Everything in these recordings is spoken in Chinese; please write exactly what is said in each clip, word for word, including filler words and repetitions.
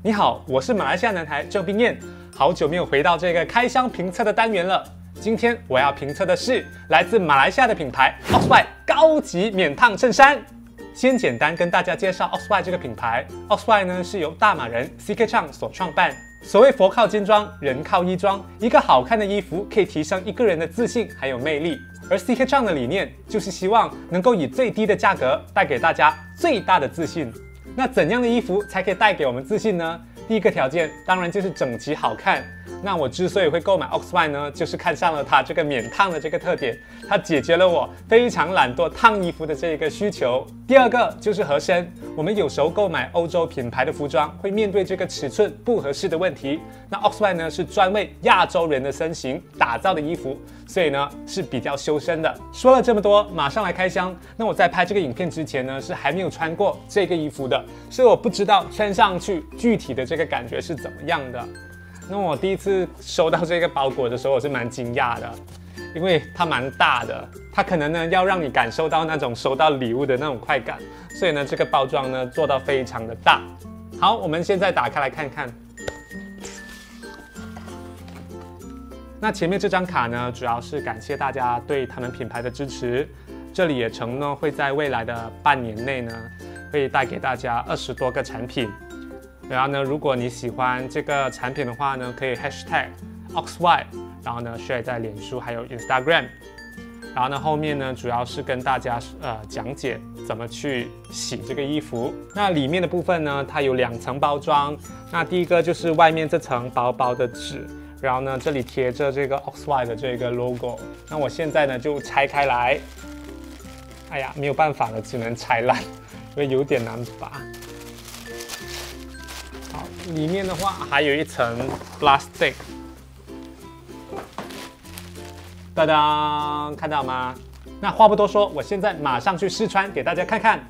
你好，我是马来西亚男孩郑冰燕，好久没有回到这个开箱评测的单元了。今天我要评测的是来自马来西亚的品牌 Oxwhite 高级免烫衬衫。先简单跟大家介绍 Oxwhite 这个品牌。Oxwhite 呢是由大马人 C K Chang 所创办。所谓佛靠金装，人靠衣装，一个好看的衣服可以提升一个人的自信还有魅力。而 C K Chang 的理念就是希望能够以最低的价格带给大家最大的自信。那怎样的衣服才可以带给我们自信呢？第一个条件当然就是整齐好看。那我之所以会购买 Oxwhite 呢，就是看上了它这个免烫的这个特点，它解决了我非常懒惰烫衣服的这个需求。第二个就是合身，我们有时候购买欧洲品牌的服装，会面对这个尺寸不合适的问题。那 Oxwhite 呢是专为亚洲人的身形打造的衣服，所以呢是比较修身的。说了这么多，马上来开箱。那我在拍这个影片之前呢，是还没有穿过这个衣服的，所以我不知道穿上去具体的这个感觉是怎么样的。那我第一次收到这个包裹的时候，我是蛮惊讶的，因为它蛮大的，它可能呢要让你感受到那种收到礼物的那种快感，所以呢这个包装呢做到非常的大。好，我们现在打开来看看。那前面这张卡呢，主要是感谢大家对他们品牌的支持，这里也承诺会在未来的半年内呢，会带给大家二十多个产品。然后呢，如果你喜欢这个产品的话呢，可以 hashtag Oxwhite， 然后呢 share 在脸书还有 Instagram。然后呢，后面呢主要是跟大家呃讲解怎么去洗这个衣服。那里面的部分呢，它有两层包装。那第一个就是外面这层薄薄的纸，然后呢这里贴着这个 Oxwhite 的这个 logo。那我现在呢就拆开来，哎呀没有办法了，只能拆烂，因为有点难拔。好，里面的话还有一层 plastic。哒当，看到吗？那话不多说，我现在马上去试穿给大家看看。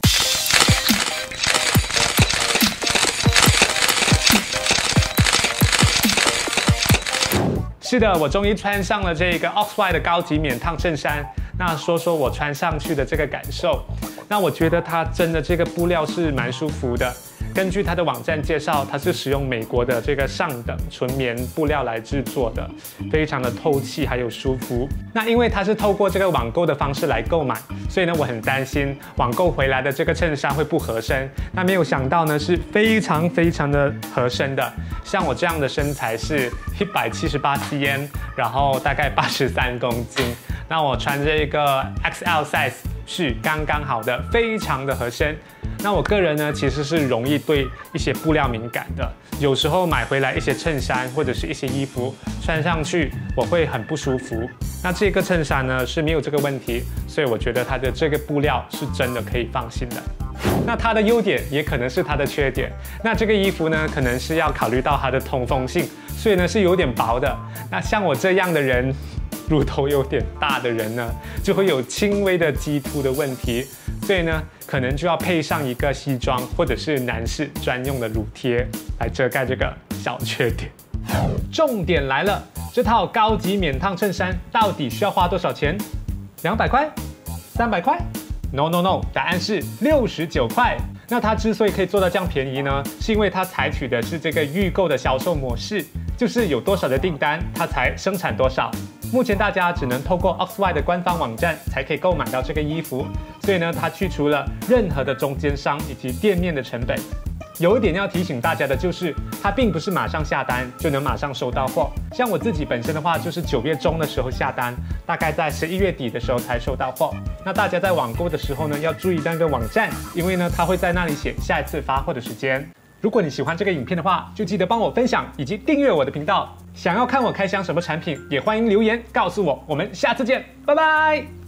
是的，我终于穿上了这个 Oxwhite 的高级免烫衬衫。那说说我穿上去的这个感受。那我觉得它真的这个布料是蛮舒服的。根据它的网站介绍，它是使用美国的这个上等纯棉布料来制作的，非常的透气还有舒服。那因为它是透过这个网购的方式来购买，所以呢我很担心网购回来的这个衬衫会不合身。那没有想到呢是非常非常的合身的。像我这样的身材是一百七十八 cm， 然后大概八十三公斤。那我穿这个 X L size 是刚刚好的，非常的合身。那我个人呢，其实是容易对一些布料敏感的，有时候买回来一些衬衫或者是一些衣服穿上去，我会很不舒服。那这个衬衫呢是没有这个问题，所以我觉得它的这个布料是真的可以放心的。那它的优点也可能是它的缺点。那这个衣服呢，可能是要考虑到它的通风性，所以呢是有点薄的。那像我这样的人，乳头有点大的人呢，就会有轻微的激凸的问题。所以呢，可能就要配上一个西装或者是男士专用的乳贴来遮盖这个小缺点。重点来了，这套高级免烫衬衫到底需要花多少钱？两百块？三百块 ？No No No， 答案是六十九块。那它之所以可以做到这样便宜呢，是因为它采取的是这个预购的销售模式，就是有多少的订单，它才生产多少。目前大家只能透过 Oxwhite 的官方网站才可以购买到这个衣服，所以呢，它去除了任何的中间商以及店面的成本。有一点要提醒大家的就是，它并不是马上下单就能马上收到货。像我自己本身的话，就是九月中的时候下单，大概在十一月底的时候才收到货。那大家在网购的时候呢，要注意那个网站，因为呢，它会在那里写下一次发货的时间。如果你喜欢这个影片的话，就记得帮我分享以及订阅我的频道。想要看我开箱什么产品，也欢迎留言告诉我。我们下次见，拜拜。